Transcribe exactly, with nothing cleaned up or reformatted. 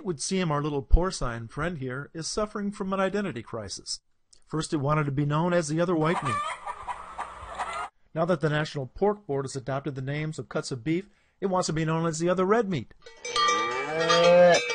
would seem our little porcine friend here is suffering from an identity crisis. First it wanted to be known as the other white meat. Now that the National Pork Board has adopted the names of cuts of beef, it wants to be known as the other red meat.